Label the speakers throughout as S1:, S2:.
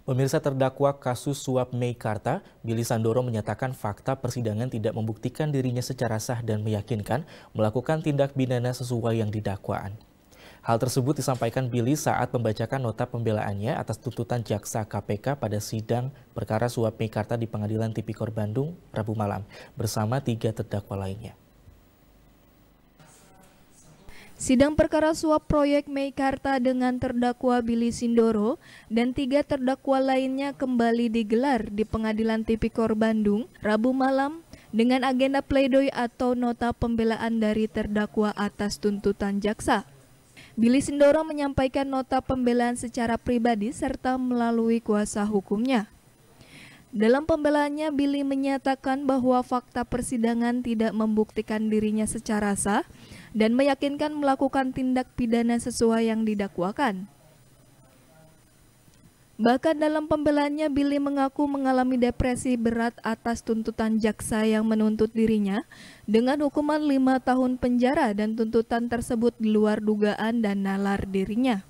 S1: Pemirsa, terdakwa kasus suap Meikarta, Billy Sandoro menyatakan fakta persidangan tidak membuktikan dirinya secara sah dan meyakinkan melakukan tindak pidana sesuai yang didakwaan. Hal tersebut disampaikan Billy saat membacakan nota pembelaannya atas tuntutan jaksa KPK pada sidang perkara suap Meikarta di Pengadilan Tipikor Bandung, Rabu malam, bersama 3 terdakwa lainnya.
S2: Sidang perkara suap proyek Meikarta dengan terdakwa Billy Sindoro dan 3 terdakwa lainnya kembali digelar di Pengadilan Tipikor Bandung, Rabu malam dengan agenda pledoi atau nota pembelaan dari terdakwa atas tuntutan jaksa. Billy Sindoro menyampaikan nota pembelaan secara pribadi serta melalui kuasa hukumnya. Dalam pembelaannya, Billy menyatakan bahwa fakta persidangan tidak membuktikan dirinya secara sah dan meyakinkan melakukan tindak pidana sesuai yang didakwakan. Bahkan dalam pembelaannya, Billy mengaku mengalami depresi berat atas tuntutan jaksa yang menuntut dirinya dengan hukuman 5 tahun penjara dan tuntutan tersebut di luar dugaan dan nalar dirinya.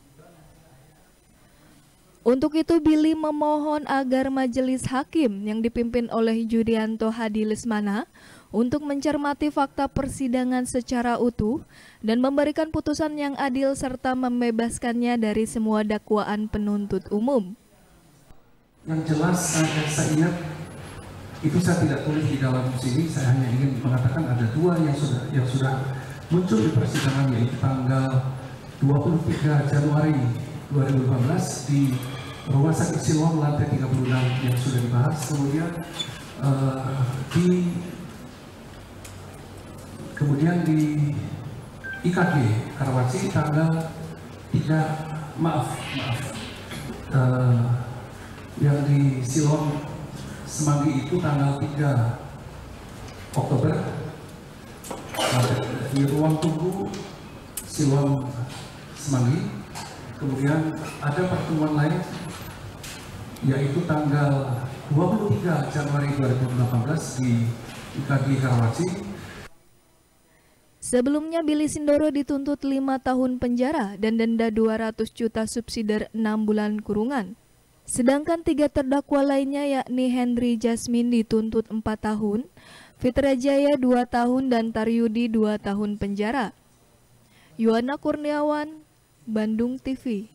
S2: Untuk itu, Billy memohon agar majelis hakim yang dipimpin oleh Judianto Hadi Lesmana untuk mencermati fakta persidangan secara utuh dan memberikan putusan yang adil serta membebaskannya dari semua dakwaan penuntut umum.
S3: Yang jelas saya ingat itu saya tidak tulis di dalam sini, saya hanya ingin mengatakan ada 2 yang sudah muncul di persidangan, yaitu tanggal 23 Januari 2015 di Rumah Sakit Siloam lantai 36 yang sudah dibahas, kemudian di IKG Karawaci tanggal 3 yang di Siloam Semanggi itu tanggal 3 Oktober di ruang tunggu Siloam Semanggi. Kemudian ada pertemuan lain yaitu tanggal 23 Januari 2018 di IKG Karawaci.
S2: Sebelumnya, Billy Sindoro dituntut 5 tahun penjara dan denda 200 juta subsidi 6 bulan kurungan. Sedangkan 3 terdakwa lainnya yakni Henry Jasmine dituntut 4 tahun, Fitra Jaya 2 tahun dan Taryudi 2 tahun penjara. Yuwana Kurniawan, Bandung TV.